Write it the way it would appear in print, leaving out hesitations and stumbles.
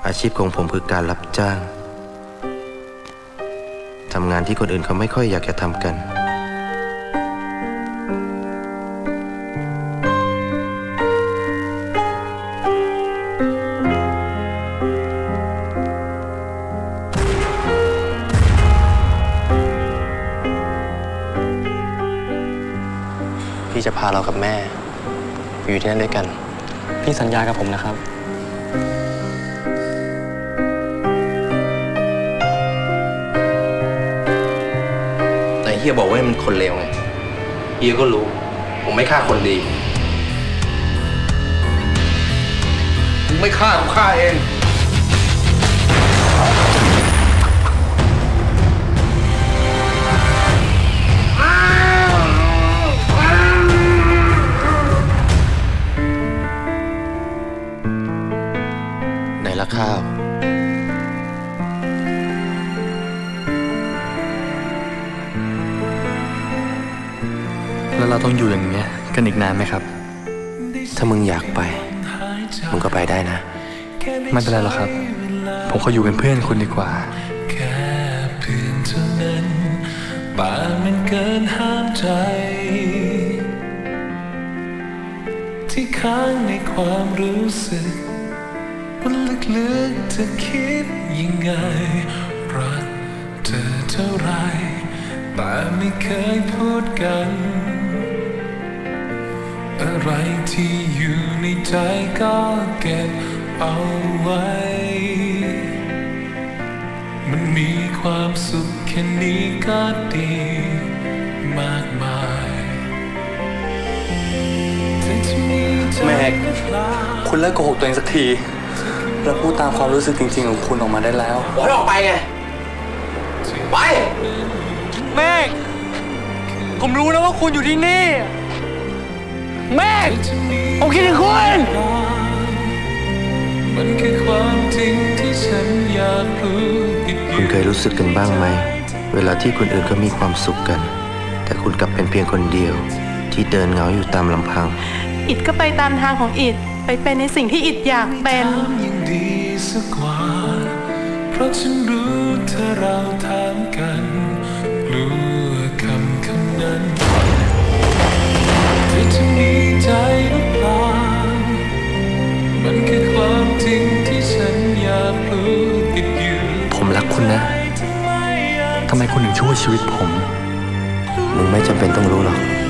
อาชีพของผมคือการรับจ้างทำงานที่คนอื่นเขาไม่ค่อยอยากจะทำกันพี่จะพาเรากับแม่อยู่ที่นั่นด้วยกันพี่สัญญากับผมนะครับแต่เฮียบอกว่ามันคนเลวไงเฮียก็รู้ผมไม่ฆ่าคนดีมึงไม่ฆ่ากูฆ่าเองไหนละข้าวแล้วเราต้องอยู่อย่างเงี้ยกันอีกนานไหมครับถ้ามึงอยากไปมึงก็ไปได้นะไม่เป็นไรหรอกครับผมขออยู่เป็นเพื่อนคุณดีกว่าแค่เพื่อนเท่านั้นป่ามันเกินห้ามใจที่ค้างในความรู้สึกว่าลึกๆเธอคิดยังไงรักเธอเท่าไรแต่ไม่เคยพูดกันอะไรที่อยู่ในใจก็เก็บเอาไว้มันมีความสุขแค่นี้ก็ดีมากมายแม่คุณเลิกโกหกตัวเองสักทีแล้วพูดตามความรู้สึกจริงๆของคุณออกมาได้แล้วบอกให้ออกไปไงไปเมฆผมรู้นะว่าคุณอยู่ที่นี่เมฆผมคิดถึงคุณมันคือความจริงที่ฉันอยากรู้คุณเคยรู้สึกกันบ้างไหมเวลาที่คนอื่นเขามีความสุขกันแต่คุณกลับเป็นเพียงคนเดียวที่เดินเหงาอยู่ตามลำพังอิดก็ไปตามทางของอิดไปเป็นในสิ่งที่อิดอยากเป็นยังดีสักกว่าเพราะฉันรู้ถ้าเราถามกันรู้คำนั้นเธอจะมีใจหรือเปล่ามันคือความจริงที่ฉันอยากรู้ติดอยู่ผมรักคุณนะทำไมคุณถึงช่วยชีวิตผมมึงไม่จำเป็นต้องรู้หรอก